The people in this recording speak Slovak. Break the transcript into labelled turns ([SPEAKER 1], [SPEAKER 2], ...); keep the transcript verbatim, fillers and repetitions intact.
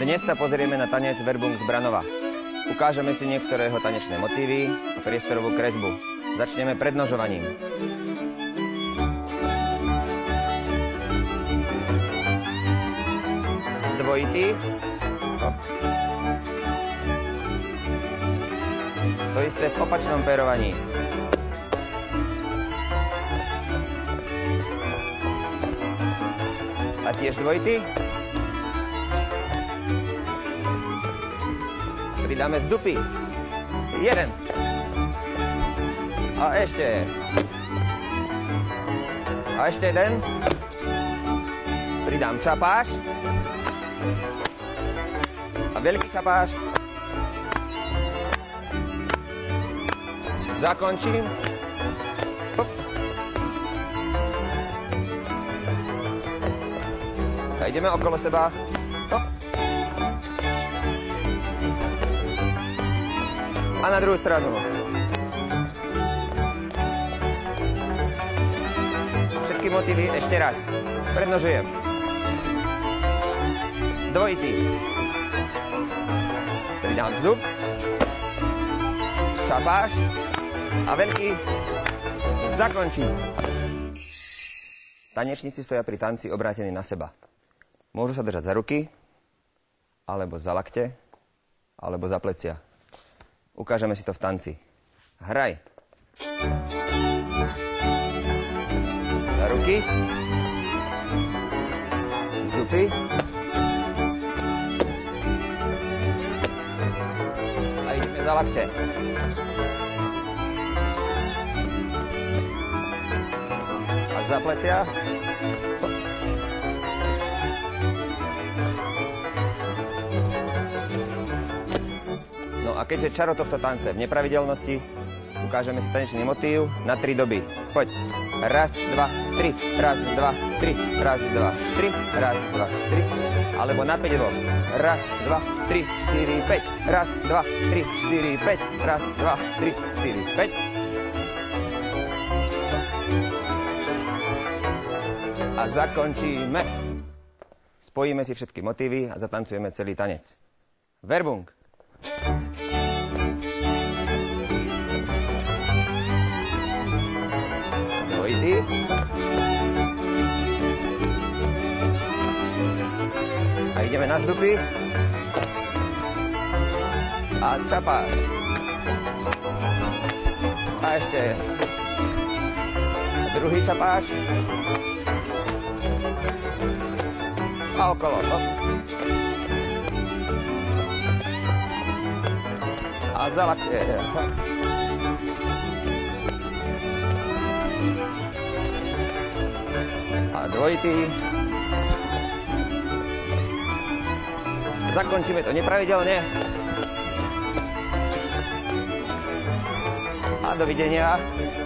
[SPEAKER 1] Dnes sa pozrieme na tanec Verbung z Branova. Ukážeme si niektoré jeho tanečné motívy a priestorovú kresbu. Začneme prednožovaním. Dvojitý. To isté v opačnom pérovaní. A tiež dvojitý. Pridáme z dupy. Jeden. A ešte. A ešte jeden. Pridám čapáš. A veľký čapáš. Zakončím. Hop. A ideme okolo seba. Hop. A na druhú stranu. Všetky motívy ešte raz. Prednožujem. Dvojitý. Pridám vzduch. Čapáš. A veľký. Zakončím. Tanečníci stoja pri tanci obrátení na seba. Môžu sa držať za ruky, alebo za lakte, alebo za plecia. Ukážeme si to v tanci. Hraj. Za ruky. Z dupy. A ideme za lakte. A za plecia. A keďže čaro tohto tance v nepravidelnosti, ukážeme si tanečný motív na tri doby. Poď. Raz, dva, tri. Raz, dva, tri. Raz, dva, tri. Raz, dva, tri. Alebo na päť dvoch. Raz, dva, tri, štyri, päť. Raz, dva, tri, štyri, päť. Raz, dva, tri, štyri, päť. A zakončíme. Spojíme si všetky motívy a zatancujeme celý tanec. Verbung. Dvojitý. A ideme na zdupy. A čapáš. A ešte druhý čapáš. A okolo. Hop. A za lakte. A dvojitý. Zakončíme to nepravidelne. A dovidenia.